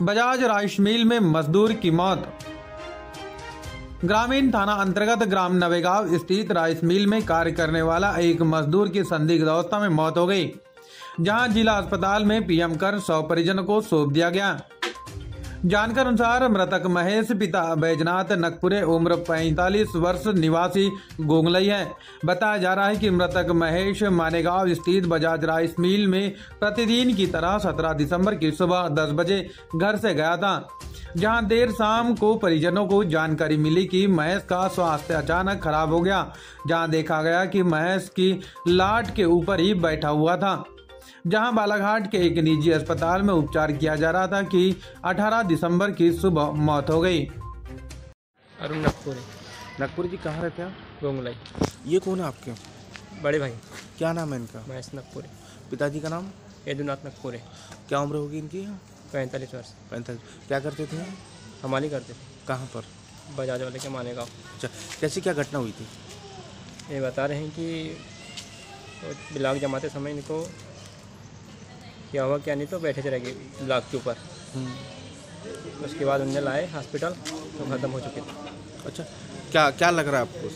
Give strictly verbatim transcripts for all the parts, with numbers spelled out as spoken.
Bajaj rice mill में मजदूर की मौत। ग्रामीण थाना अंतर्गत ग्राम नवेगांव स्थित राइस मिल में कार्य करने वाला एक मजदूर की संदिग्ध अवस्था में मौत हो गई, जहां जिला अस्पताल में पीएम कर सौ परिजनों को सौंप दिया गया। जानकारी अनुसार मृतक महेश पिता बैजनाथ नकपुरे उम्र पैंतालीस वर्ष निवासी गोंगलई है। बताया जा रहा है कि मृतक महेश मानेगांव स्थित बजाज राइस मिल में प्रतिदिन की तरह सत्रह दिसंबर की सुबह दस बजे घर से गया था, जहां देर शाम को परिजनों को जानकारी मिली कि महेश का स्वास्थ्य अचानक खराब हो गया। जहां देखा गया कि महेश की लाट के ऊपर ही बैठा हुआ था, जहां बालाघाट के एक निजी अस्पताल में उपचार किया जा रहा था कि अठारह दिसंबर की सुबह मौत हो गई। अरुण नकपुरे। नागपुर जी कहाँ रहते हैं आप? गोंगलई। ये कौन है आपके? बड़े भाई। क्या नाम है इनका? महेश नकपुरे। पिताजी का नाम? यदुनाथ नकपुरे। क्या उम्र होगी इनकी? पैंतालीस वर्ष। पैंतालीस। क्या करते थे? हमारी करते थे। कहाँ पर? बजाज वाले के मानेगांव। अच्छा, कैसी क्या घटना हुई थी? ये बता रहे हैं कि ब्लाक जमाते समय इनको क्या हुआ क्या नहीं, तो बैठे थे रह गए ब्लाक के ऊपर। उसके बाद उन्हें लाए हॉस्पिटल तो ख़त्म हो चुके थे। अच्छा, क्या क्या लग रहा है आपको?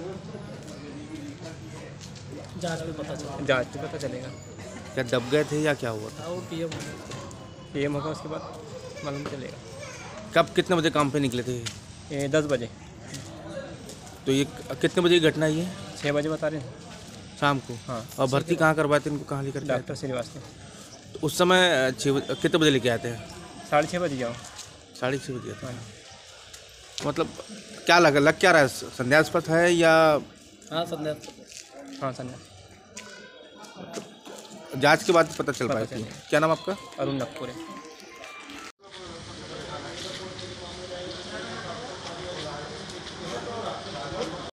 जांच में पता चलेगा। जांच में पता चलेगा। क्या दब गए थे या क्या हुआ था? वो पीएम पीएम होगा, उसके बाद मालूम चलेगा। कब कितने बजे काम पे निकले थे? ये दस बजे। तो ये कितने बजे की घटना ये? छः बजे बता रहे हैं शाम को। हाँ। और भर्ती कहाँ करवाए थे इनको? कहाँ लेकर? डॉक्टर श्रीवास्तव। तो उस समय छः कितने बजे लेके आए थे? साढ़े छः बजे जाओ। साढ़े छः बजे था। मतलब क्या लगा लग क्या रहा है? संदेहास्पद है या? हाँ संध्या। हाँ संध्या। जांच के बाद पता चल पाया। क्या नाम आपका? अरुण नकपुरे।